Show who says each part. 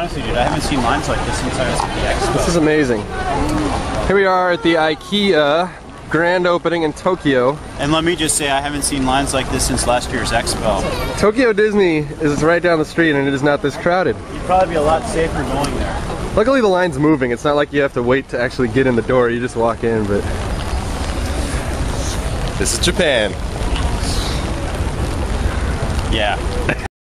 Speaker 1: Honestly, dude, I haven't seen lines like this since I was at the expo.
Speaker 2: This is amazing. Here we are at the IKEA grand opening in Tokyo.
Speaker 1: And let me just say, I haven't seen lines like this since last year's expo.
Speaker 2: Tokyo Disney is right down the street and it is not this crowded.
Speaker 1: You'd probably be a lot safer going there.
Speaker 2: Luckily the line's moving. It's not like you have to wait to actually get in the door. You just walk in, but...
Speaker 3: This is Japan.
Speaker 1: Yeah.